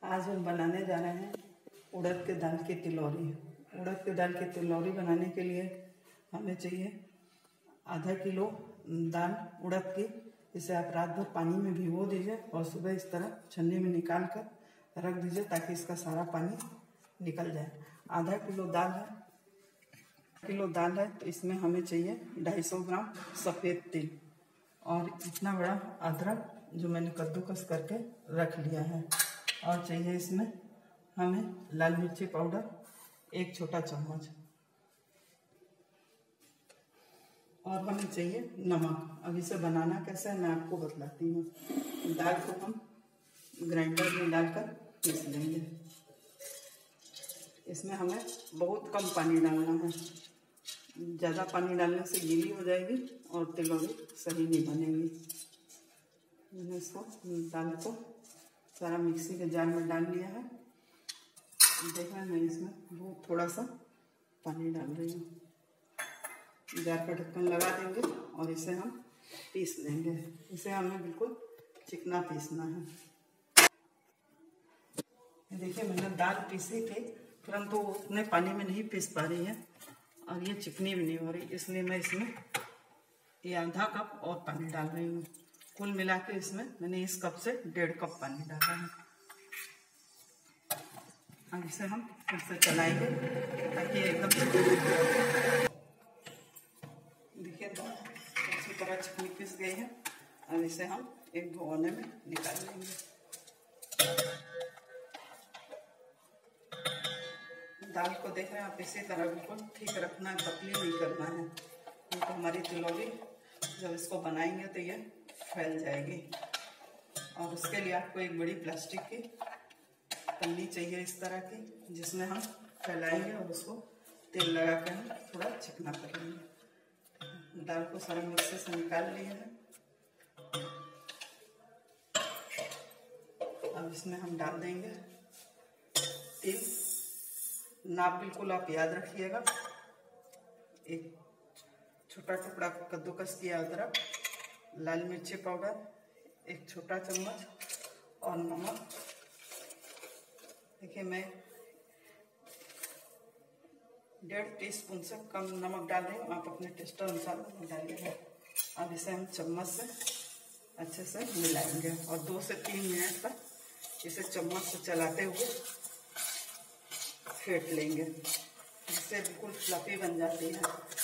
आज हम बनाने जा रहे हैं उड़द के दाल की तिलौरी। उड़द के दाल की तिलौरी बनाने के लिए हमें चाहिए आधा किलो दाल उड़द की। इसे आप रात भर पानी में भिगो दीजिए और सुबह इस तरह छन्नी में निकाल कर रख दीजिए ताकि इसका सारा पानी निकल जाए। आधा किलो दाल है तो इसमें हमें चाहिए 250 ग्राम सफ़ेद तिल और इतना बड़ा अदरक जो मैंने कद्दूकस करके रख लिया है। और चाहिए इसमें हमें लाल मिर्ची पाउडर 1 छोटा चम्मच और हमें चाहिए नमक। अब इसे बनाना कैसे है मैं आपको बतलाती हूँ। दाल को हम ग्राइंडर में डालकर पीस लेंगे। इसमें हमें बहुत कम पानी डालना है, ज़्यादा पानी डालने से गीली हो जाएगी और तिलौरी सही नहीं बनेगी। मैंने इसको दाल को सारा मिक्सी के जार में डाल लिया है। देखा मैं इसमें बहुत थोड़ा सा पानी डाल रही हूँ। जार का ढक्कन लगा देंगे और इसे हम पीस लेंगे। इसे हमें बिल्कुल चिकना पीसना है। देखिए मैंने दाल पीसी थी परंतु वो उतने पानी में नहीं पीस पा रही है और ये चिकनी भी नहीं हो रही, इसलिए मैं इसमें ये आधा कप और पानी डाल रही हूँ। कुल मिला के इसमें मैंने इस कप से 1.5 कप पानी डाला है। अब इसे हम फिर से चलाएंगे ताकि एकदम देखिए तो अच्छी तरह चिकनी पिस गई है। अब इसे हम एक भगोने में निकाल लेंगे। दाल को देख रहे हैं आप, इसी तरह बिल्कुल ठीक रखना है, पतली नहीं करना है, तो हमारी तिलौरी जब इसको बनाएंगे तो ये फैल जाएगी। और उसके लिए आपको एक बड़ी प्लास्टिक की पन्नी चाहिए इस तरह की, जिसमें हम फैलाएंगे और उसको तेल लगा कर हम थोड़ा चिकना करेंगे। दाल को सारा मिक्सी से निकाल लिए हैं। अब इसमें हम डाल देंगे तेल। नाप बिल्कुल आप याद रखिएगा। एक छोटा टुकड़ा कद्दूकस किया अदरक, लाल मिर्ची पाउडर 1 छोटा चम्मच और नमक। देखिए मैं 1.5 टीस्पून से कम नमक डाल रही हूँ, आप अपने टेस्ट अनुसार डालिएगा। अब इसे हम चम्मच से अच्छे से मिलाएंगे और 2 से 3 मिनट तक इसे चम्मच से चलाते हुए फेंट लेंगे, जिससे बिल्कुल फ्लफी बन जाती है।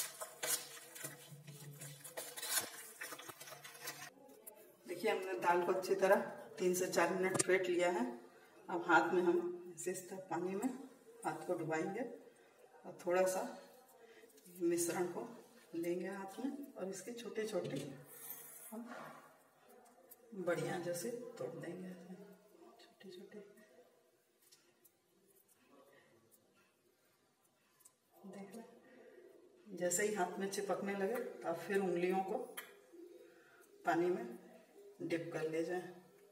देखिए हमने दाल को अच्छी तरह 3 से 4 मिनट फेंट लिया है। अब हाथ में हम इस तरह पानी में हाथ को डुबाएंगे और थोड़ा सा मिश्रण को लेंगे हाथ में और इसके छोटे छोटे हम बढ़िया जैसे तोड़ देंगे, छोटे छोटे। देख लें जैसे ही हाथ में चिपकने लगे तो आप फिर उंगलियों को पानी में डिप कर ले जाएं।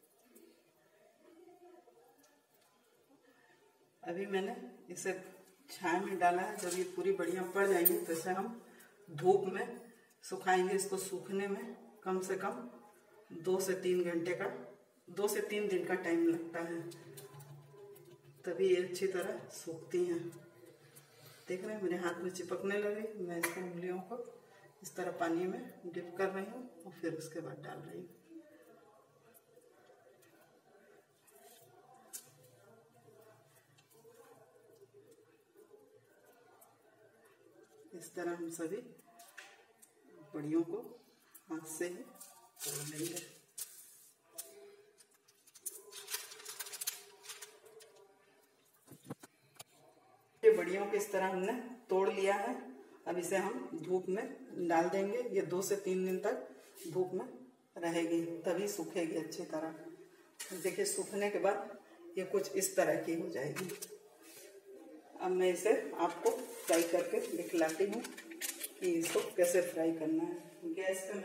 अभी मैंने इसे छाया में डाला है। जब ये पूरी बढ़िया पड़ जाएंगी तो इसे हम धूप में सुखाएंगे। इसको सूखने में कम से कम 2 से 3 घंटे का 2 से 3 दिन का टाइम लगता है, तभी ये अच्छी तरह सूखती हैं। देख रहे हैं मेरे हाथ में चिपकने लगे। मैं इसको उंगलियों को इस तरह पानी में डिप कर रही हूँ और फिर उसके बाद डाल रही हूँ। इस तरह हम सभी बड़ियों को हाथ से ही तोड़ लेंगे। ये बड़ियों को इस तरह हमने तोड़ लिया है। अब इसे हम धूप में डाल देंगे। ये 2 से 3 दिन तक धूप में रहेगी, तभी सूखेगी अच्छी तरह। देखिए सूखने के बाद ये कुछ इस तरह की हो जाएगी। अब मैं इसे आपको फ्राई करके दिखलाती हूँ कि इसको कैसे फ्राई करना है। गैस पे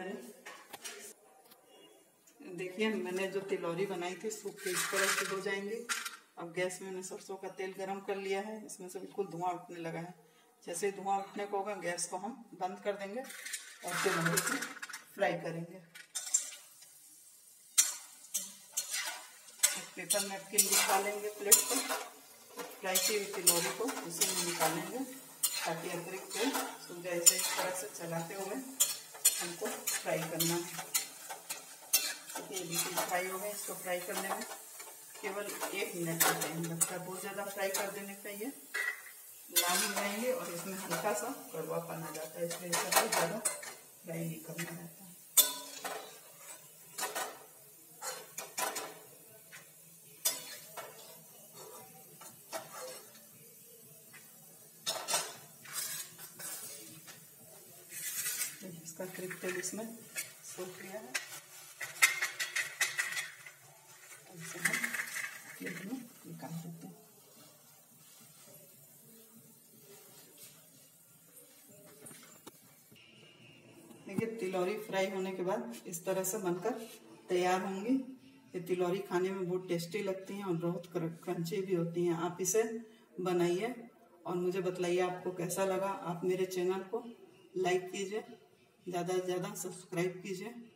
देखिए मैंने जो तिलौरी बनाई थी सूख के इस तरह से हो जाएंगी। अब गैस में मैंने सरसों का तेल गरम कर लिया है। इसमें से बिल्कुल धुआं उठने लगा है। जैसे धुआं उठने को होगा गैस को हम बंद कर देंगे और तिलौरी को फ्राई करेंगे। पेपर नैपकिन निकालेंगे प्लेट पर, फ्राई की हुई तिलौरी को इसी में निकालेंगे ताकि अतिरिक्त तेल सूख जाए। इसे इस तरह से चलाते हुए हमको फ्राई करना है। ये बिल्कुल फ्राई हो गए। इसको फ्राई करने में केवल 1 मिनट का टाइम लगता है। बहुत ज़्यादा फ्राई कर देने पे ये लाल हो जाएंगे और इसमें हल्का सा कड़वापन आ जाता है, इसलिए इसे बहुत ज़्यादा फ्राई नहीं करना रहता है। इसका अतिरिक्त तेल इसमें सोख लिया है, इसे हम प्लेट में निकाल देते हैं। देखिए तिलौरी फ्राई होने के बाद इस तरह से बनकर तैयार होंगी। ये तिलौरी खाने में बहुत टेस्टी लगती हैं और बहुत क्रंची भी होती हैं। आप इसे बनाइए और मुझे बतलाइए आपको कैसा लगा। आप मेरे चैनल को लाइक कीजिए, ज़्यादा से ज़्यादा सब्सक्राइब कीजिए।